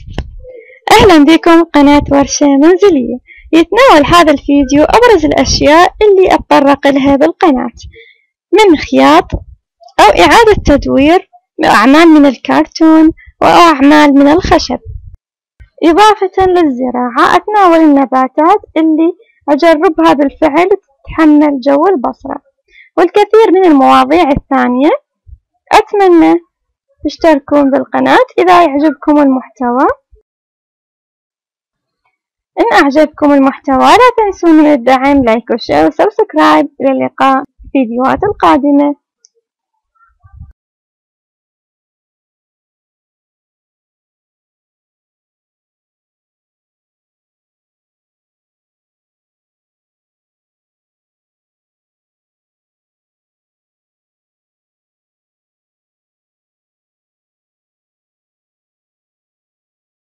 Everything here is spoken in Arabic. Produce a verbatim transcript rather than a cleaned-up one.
أهلا بكم قناة ورشة منزلية. يتناول هذا الفيديو أبرز الأشياء اللي أتطرق لها بالقناة من خياط أو إعادة تدوير أعمال من الكرتون وأعمال من الخشب. إضافة للزراعة أتناول النباتات اللي أجربها بالفعل تتحمل جو البصرة والكثير من المواضيع الثانية. أتمنى تشتركون بالقناة إذا يعجبكم المحتوى. إن أعجبكم المحتوى لا تنسون من الدعم لايك وشير وسبسكرايب. إلى اللقاء في الفيديوهات القادمة.